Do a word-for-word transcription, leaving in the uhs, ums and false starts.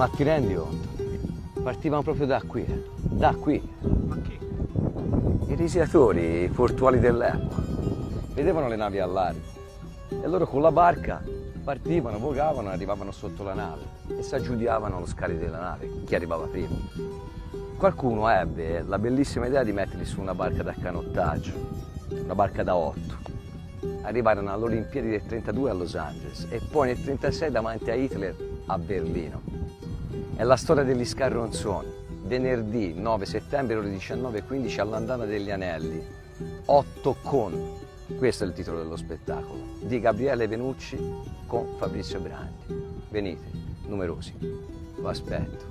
Ma ti rendi conto? Partivano proprio da qui, eh. Da qui. Ma che? I risiatori portuali dell'epoca vedevano le navi al largo e loro con la barca partivano, vogavano e arrivavano sotto la nave e si aggiudicavano lo scali della nave, chi arrivava prima. Qualcuno ebbe la bellissima idea di metterli su una barca da canottaggio, una barca da otto. Arrivarono alle Olimpiadi del trentadue a Los Angeles e poi nel trentasei davanti a Hitler a Berlino. È la storia degli scarronzoni, venerdì nove settembre ore diciannove e quindici all'Andana degli Anelli, otto con, questo è il titolo dello spettacolo, di Gabriele Venucci con Fabrizio Brandi. Venite, numerosi, vi aspetto.